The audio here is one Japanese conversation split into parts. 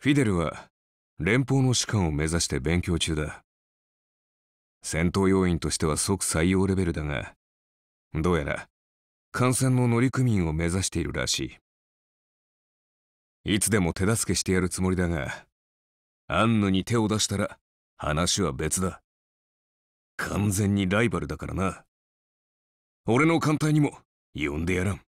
フィデルは連邦の士官を目指して勉強中だ。戦闘要員としては即採用レベルだが、どうやら艦船の乗組員を目指しているらしい。いつでも手助けしてやるつもりだが、アンヌに手を出したら話は別だ。完全にライバルだからな。俺の艦隊にも呼んでやらん。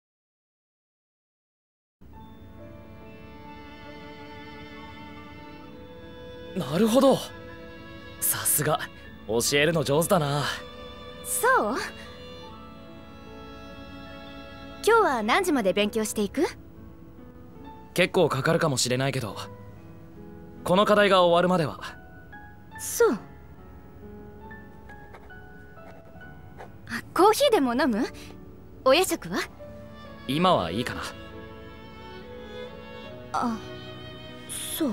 なるほど。さすが教えるの上手だな。 そう？今日は何時まで勉強していく？ 結構かかるかもしれないけど、この課題が終わるまでは。 そう。コーヒーでも飲む？お夜食は？ 今はいいかな。 あ、そう。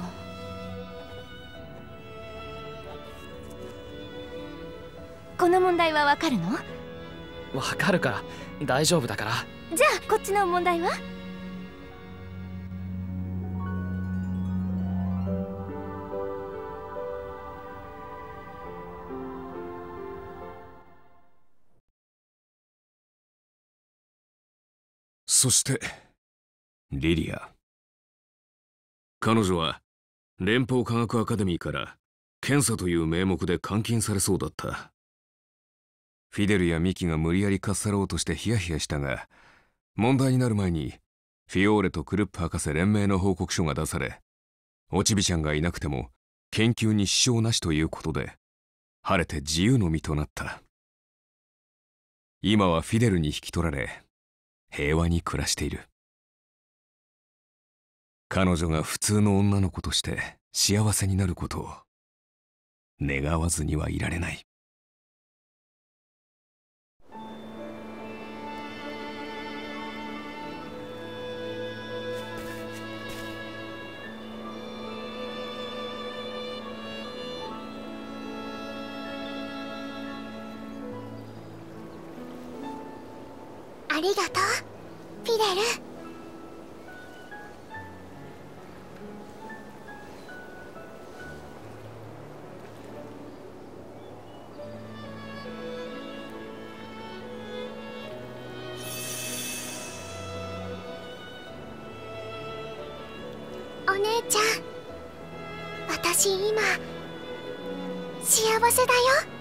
この問題はわかるの？ わかるから大丈夫だから。 じゃあこっちの問題は？ そしてリリア。彼女は連邦科学アカデミーから検査という名目で監禁されそうだった。フィデルやミキが無理やりかっさらおうとしてヒヤヒヤしたが、問題になる前にフィオーレとクルップ博士連名の報告書が出され、オチビちゃんがいなくても研究に支障なしということで、晴れて自由の身となった。今はフィデルに引き取られ、平和に暮らしている。彼女が普通の女の子として幸せになることを願わずにはいられない。 ありがとう、フィデル。お姉ちゃん、私今幸せだよ。